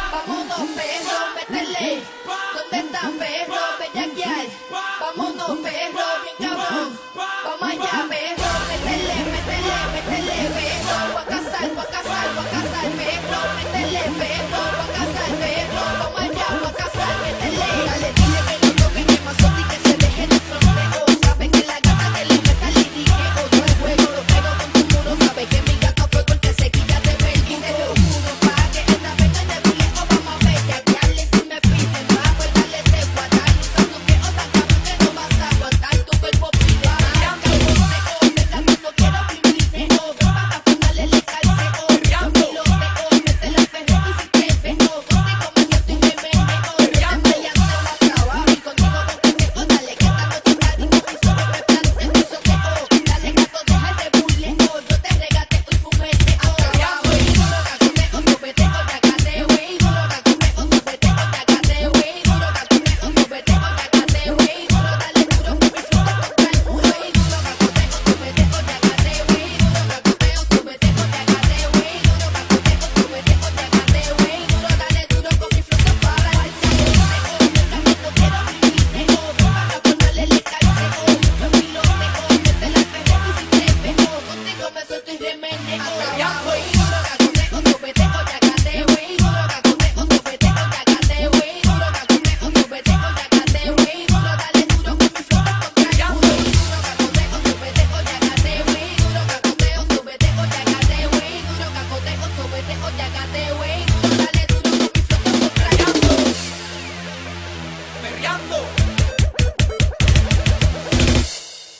Vámonos perro, métele. ¿Dónde están perro? Bellaquear. Vámonos perro, bien cabrón. Vamos allá perro, métele, métele, métele perro. Voy a cazar, voy a cazar, voy a cazar perro. Métele perro, voy a cazar perro. Vamos allá, voy a cazar, métele. Dale, dile que no toque, que más y que se deje de fronteo. Sabe que la gata que le meta el lidiqueo. Yo el juego lo pego con tu muro. Sabe que mi gato fue el que se quilla de ver el video. Uno pa' que esta vez no le buleo. Vamos a ver, ya si me piden bajo el dale de guardar. Usando que otra cabrón que no vas a aguantar tu cuerpo privado. No quiero privilegio. Para fundarle el calceo. Los piloteo, mete la perra y si te veo. Contigo me siento y me meneo. Llama y hace la trabajo. Y contigo boqueteo. Dale que esta noche está rico. Y solo me planteo y soqueo. Dale gato, deja de buleo. Yo te regateo y fumeteo. Trabajo y duro cacoteo. Sobeteo, yagateo. Y duro cacoteo. Sobeteo, yagateo. Y duro cacoteo. Sobeteo, yagateo. Y duro, dale duro que mi fruto toca el muro. Y duro cacoteo. Sobeteo, yagateo. Y duro cacoteo. Sobeteo, yagateo. Y duro cacoteo. Sobeteo, yagateo. Y duro, dale duro con mi fruto para el cielo. No quiero privilegio. Para formarle el calceo. Los piloteo, mete la perra y si te veo. Contigo me suelto y